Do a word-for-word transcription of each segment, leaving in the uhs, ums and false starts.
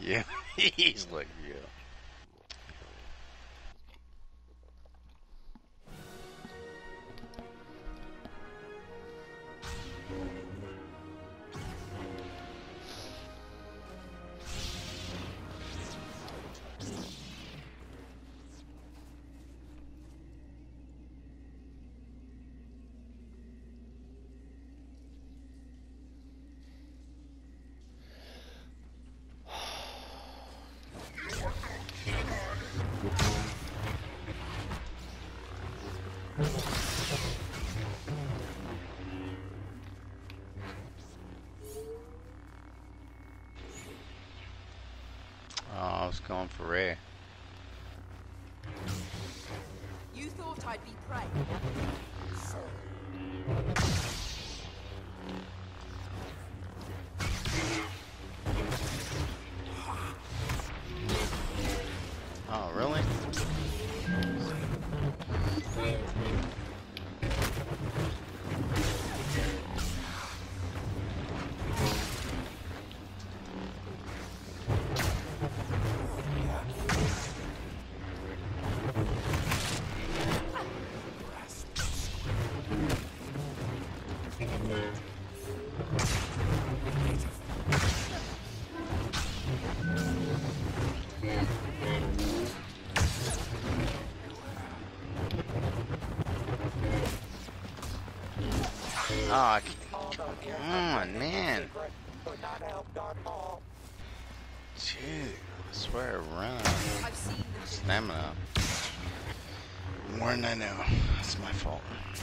Yeah, he's like, yeah. Oh, I was going for Ray. You thought I'd be prey. Oh, really? Oh, I can't. Come on, man. Dude, I swear I run. I've seen the Stamina. More than I know. It's my fault.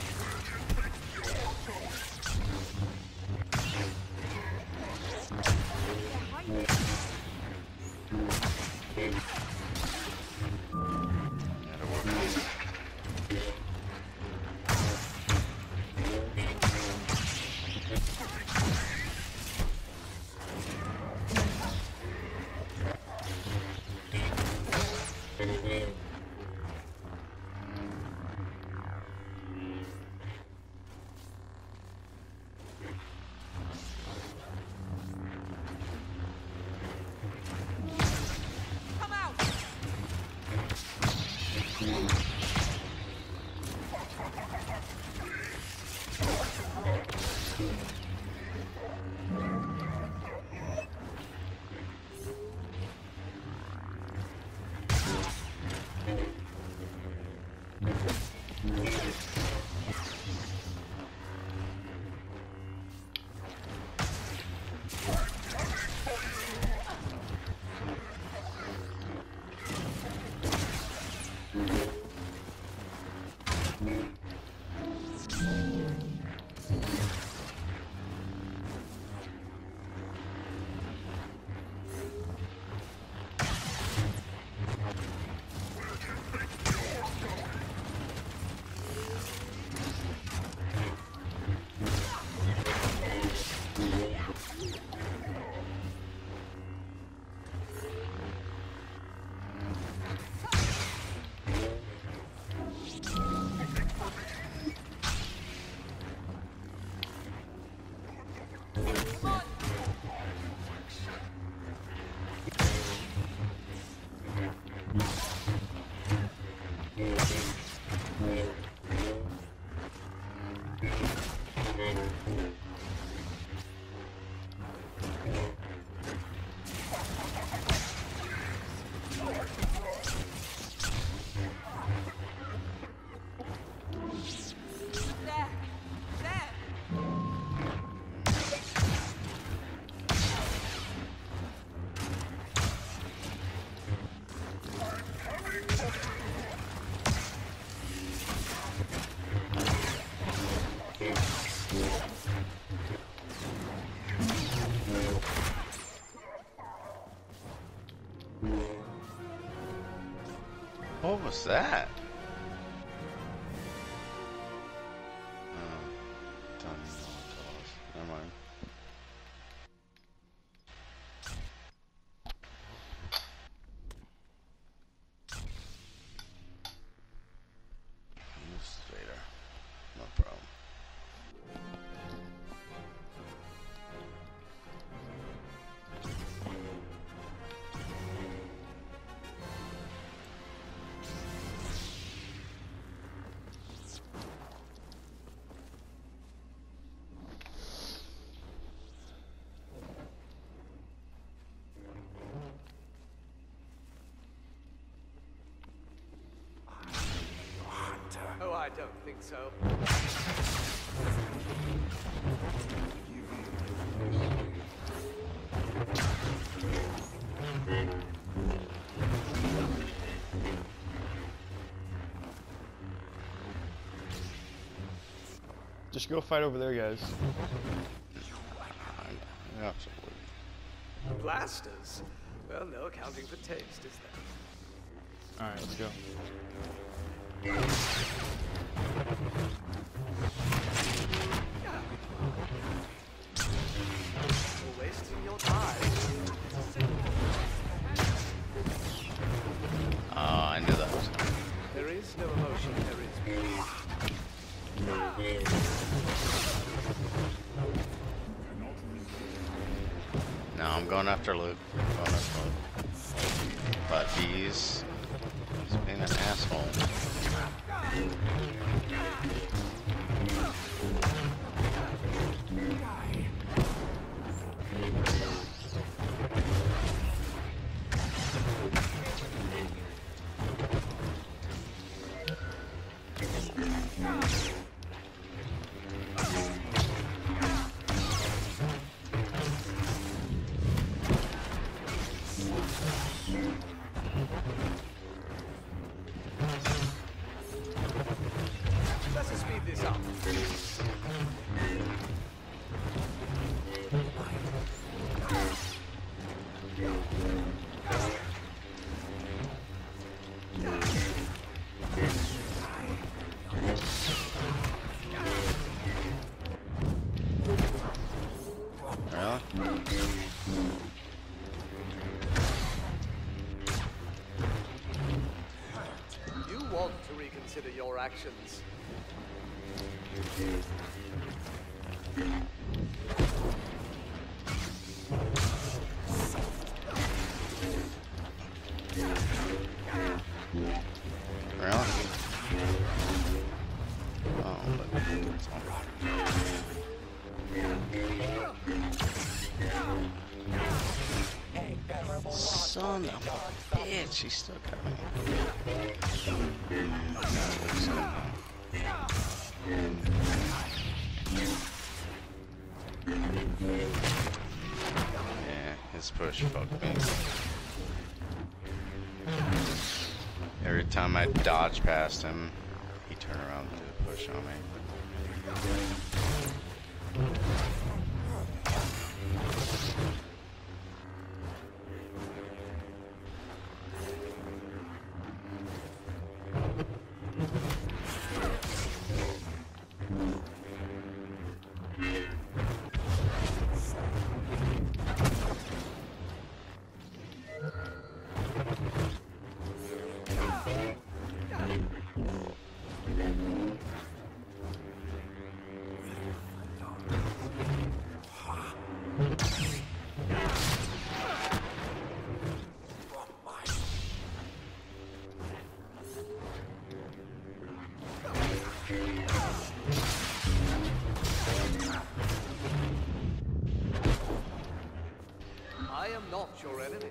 Gotta work on it. Come out! There! There! What was that? Oh, don't even know what that was. Never mind. This is Vader. No problem. think so. Just go fight over there, guys. Absolutely. Blasters? Well, no accounting for taste, is there? Alright, let's go. You're wasting your time. Oh, I knew that was coming. There is no emotion, there is peace. No, I'm going after Luke. I'm going after Luke. But he's, he's being an asshole. Let's just speed this up. Really? You want to reconsider your actions. Really? Oh, but it's all right. Son of a bitch, he's still got me. Yeah, his push fucked me. Every time I dodge past him, he turned around to push on me. I am not your enemy.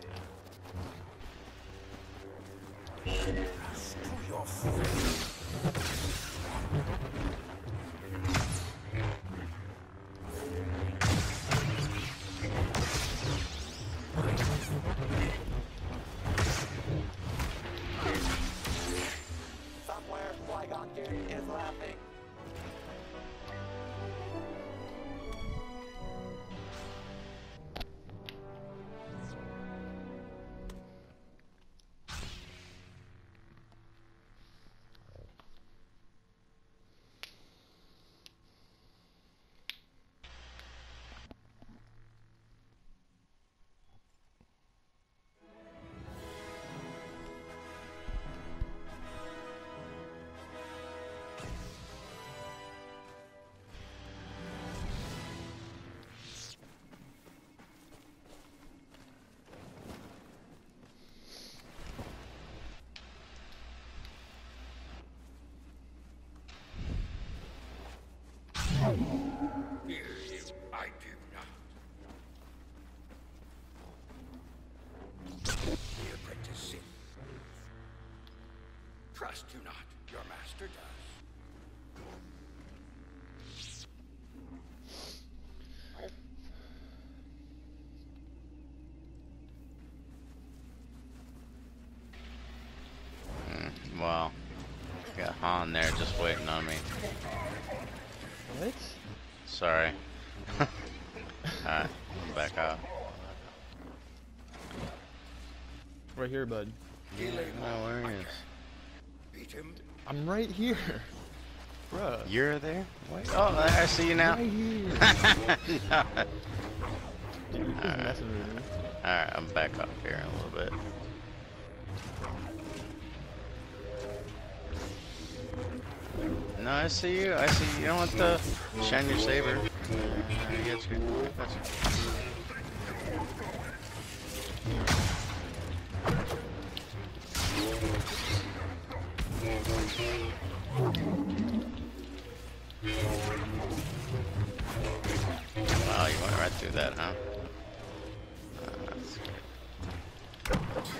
Somewhere Qui-Gon Jinn is laughing. spawn there just waiting on me. What? Sorry. Alright, I'm back out. Right here, bud. No worries. I'm right here. Bruh. You're there? Wait. Oh, I see you now. Right here. No. Dude, you're just messing with me. Alright, I'm back up here in a little bit. No, I see you. I see you. You don't want to shine your saber. I get you. Got you. Wow, you went right through that, huh? Uh, that's good.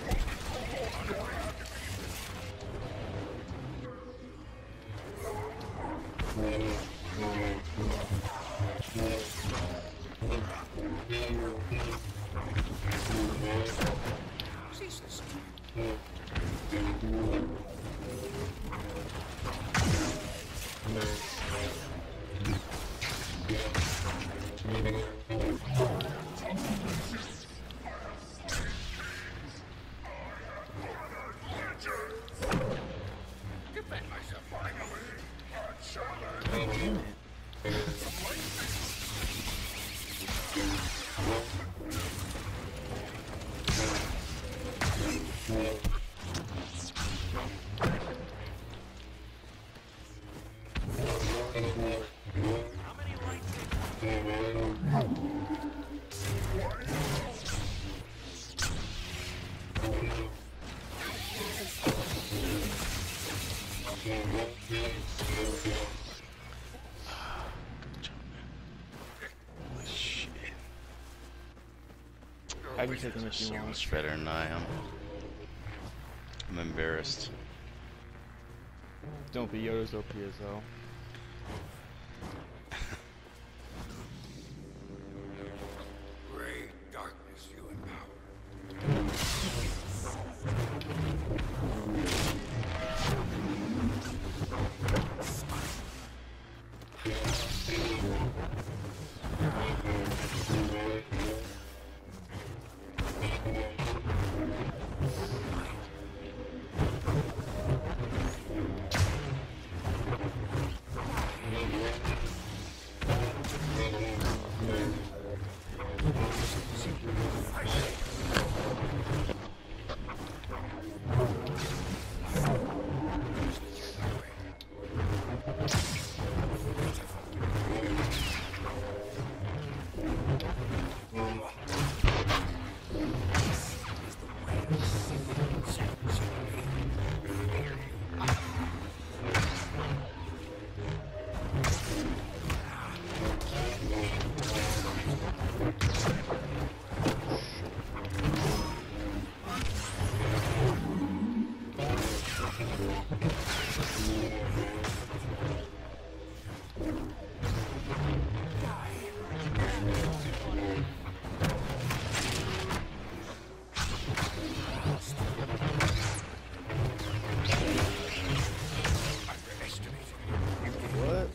I can take him if you So want. much better than I am. I'm embarrassed. Don't be Yoda's O P as though. Great darkness you empower. What?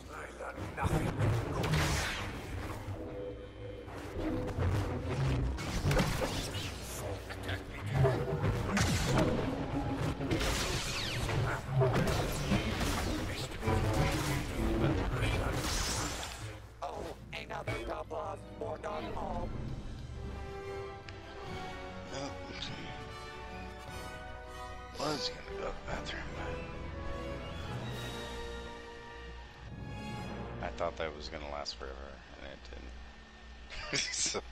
Oh, another Goblas, more dog home. Was gonna go to the bathroom, but I thought that was gonna last forever, and it didn't. So